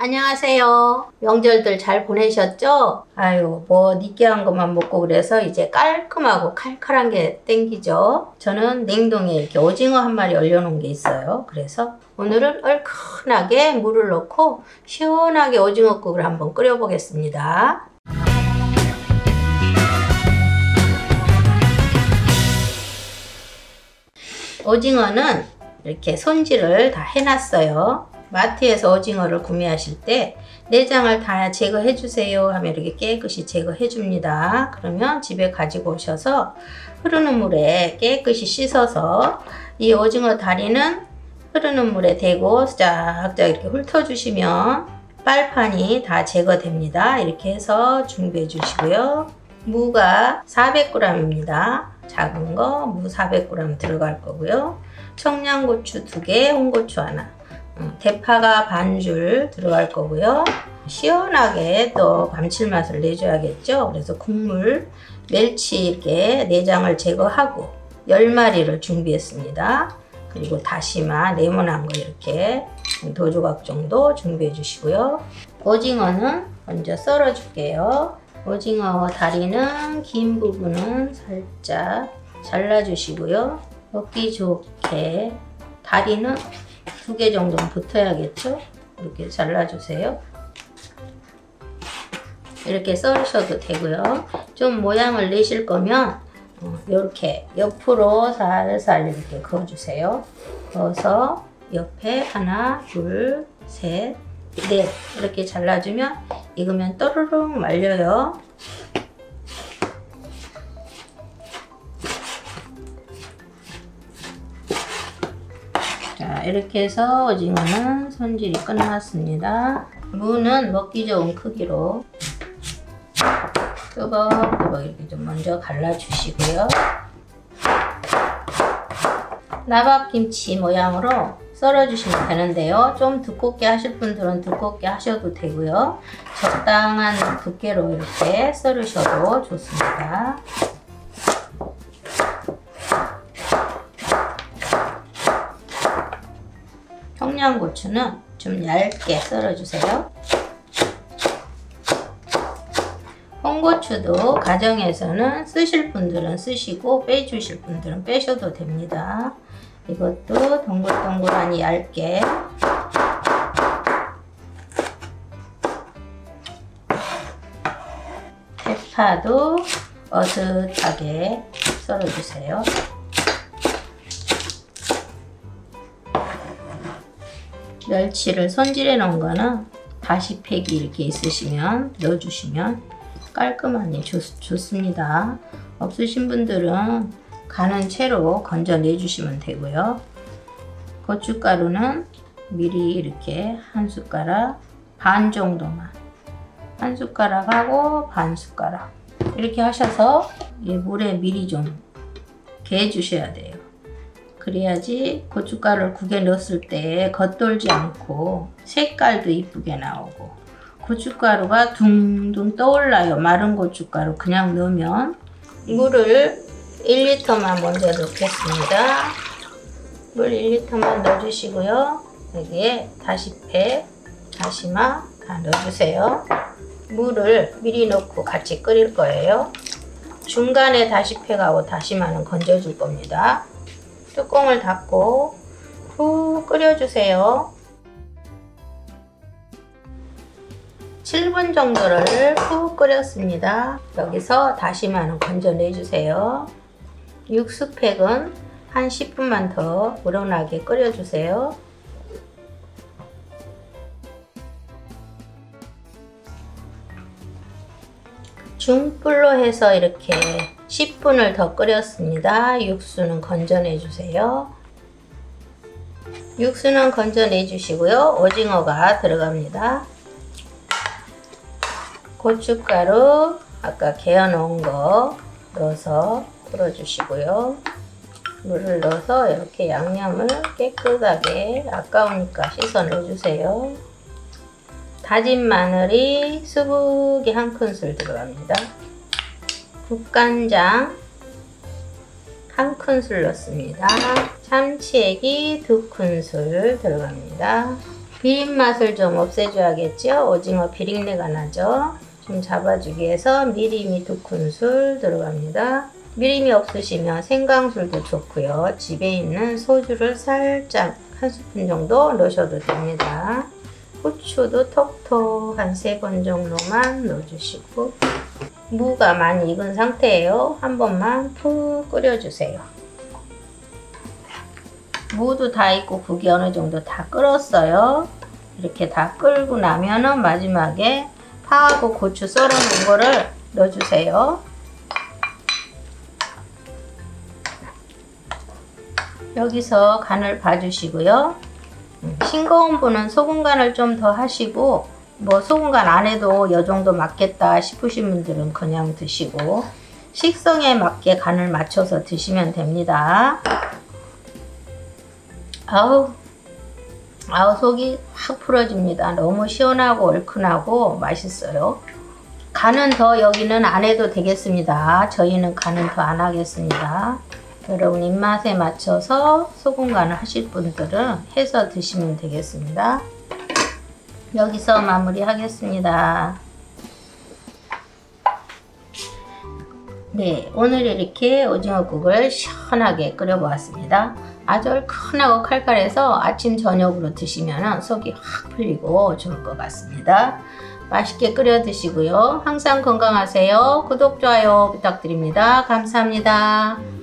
안녕하세요. 명절들 잘 보내셨죠? 아유, 뭐 느끼한 것만 먹고 그래서 이제 깔끔하고 칼칼한 게 땡기죠. 저는 냉동에 이렇게 오징어 한 마리 얼려놓은 게 있어요. 그래서 오늘은 얼큰하게 물을 넣고 시원하게 오징어국을 한번 끓여 보겠습니다. 오징어는 이렇게 손질을 다 해놨어요. 마트에서 오징어를 구매하실 때 내장을 다 제거해 주세요 하면 이렇게 깨끗이 제거해 줍니다. 그러면 집에 가지고 오셔서 흐르는 물에 깨끗이 씻어서 이 오징어 다리는 흐르는 물에 대고 쫙쫙 이렇게 훑어 주시면 빨판이 다 제거됩니다. 이렇게 해서 준비해 주시고요. 무가 400g입니다. 작은 거 무 400g 들어갈 거고요. 청양고추 2개, 홍고추 하나, 대파가 반줄 들어갈 거고요. 시원하게 또 감칠맛을 내줘야겠죠. 그래서 국물, 멸치 이렇게 내장을 제거하고 10마리를 준비했습니다. 그리고 다시마 네모난 거 이렇게 2조각 정도 준비해 주시고요. 오징어는 먼저 썰어 줄게요. 오징어 다리는 긴 부분은 살짝 잘라 주시고요. 먹기 좋게 다리는 2개 정도는 붙어야겠죠? 이렇게 잘라주세요. 이렇게 썰으셔도 되고요. 좀 모양을 내실 거면 이렇게 옆으로 살살 이렇게 그어주세요. 그어서 옆에 하나, 둘, 셋, 넷 이렇게 잘라주면 익으면 또르륵 말려요. 자, 이렇게 해서 오징어는 손질이 끝났습니다. 무는 먹기 좋은 크기로 뚜벅뚜벅 이렇게 좀 먼저 갈라주시고요. 나박김치 모양으로 썰어주시면 되는데요. 좀 두껍게 하실 분들은 두껍게 하셔도 되고요. 적당한 두께로 이렇게 썰으셔도 좋습니다. 청양고추는 좀 얇게 썰어주세요. 홍고추도 가정에서는 쓰실 분들은 쓰시고 빼주실 분들은 빼셔도 됩니다. 이것도 동글동글하니 얇게 대파도 어슷하게 썰어주세요. 멸치를 손질해 놓은 거는 다시팩이 이렇게 있으시면 넣어주시면 깔끔하니 좋습니다. 없으신 분들은 가는 채로 건져내 주시면 되고요. 고춧가루는 미리 이렇게 한 숟가락 반 정도만, 한 숟가락하고 반 숟가락 이렇게 하셔서 이 물에 미리 좀 개어 주셔야 돼요. 그래야지 고춧가루를 국에 넣었을 때 겉돌지 않고 색깔도 이쁘게 나오고 고춧가루가 둥둥 떠올라요. 마른 고춧가루 그냥 넣으면. 물을 1리터만 먼저 넣겠습니다. 물 1리터만 넣어주시고요. 여기에 다시팩, 다시마 다 넣어주세요. 물을 미리 넣고 같이 끓일 거예요. 중간에 다시팩하고 다시마는 건져줄 겁니다. 뚜껑을 닫고 푹 끓여주세요. 7분 정도를 푹 끓였습니다. 여기서 다시마는 건져내주세요. 육수팩은 한 10분만 더 우러나게 끓여주세요. 중불로 해서 이렇게 10분을 더 끓였습니다. 육수는 건져내 주세요. 육수는 건져내 주시고요. 오징어가 들어갑니다. 고춧가루 아까 개어 놓은 거 넣어서 풀어주시고요. 물을 넣어서 이렇게 양념을 깨끗하게 아까우니까 씻어 넣어주세요. 다진 마늘이 수북이 한 큰술 들어갑니다. 국간장 한 큰술 넣습니다. 참치액이 2큰술 들어갑니다. 비린 맛을 좀 없애줘야겠죠. 오징어 비린내가 나죠. 좀 잡아주기 위해서 미림이 2큰술 들어갑니다. 미림이 없으시면 생강술도 좋고요. 집에 있는 소주를 살짝 1스푼 정도 넣으셔도 됩니다. 후추도 톡톡 한 3번 정도만 넣어주시고, 무가 많이 익은 상태예요. 한 번만 푹 끓여주세요. 무도 다 익고 국이 어느 정도 다 끓었어요. 이렇게 다 끓고 나면은 마지막에 파하고 고추 썰어 놓은 거를 넣어주세요. 여기서 간을 봐주시고요. 싱거운 분은 소금 간을 좀 더 하시고, 뭐 소금 간 안 해도 이 정도 맞겠다 싶으신 분들은 그냥 드시고, 식성에 맞게 간을 맞춰서 드시면 됩니다. 아우 속이 확 풀어집니다. 너무 시원하고 얼큰하고 맛있어요. 간은 더 여기는 안 해도 되겠습니다. 저희는 간은 더 안 하겠습니다. 여러분 입맛에 맞춰서 소금 간을 하실 분들은 해서 드시면 되겠습니다. 여기서 마무리 하겠습니다. 네, 오늘 이렇게 오징어국을 시원하게 끓여 보았습니다. 아주 얼큰하고 칼칼해서 아침 저녁으로 드시면 속이 확 풀리고 좋을 것 같습니다. 맛있게 끓여 드시고요. 항상 건강하세요. 구독, 좋아요 부탁드립니다. 감사합니다.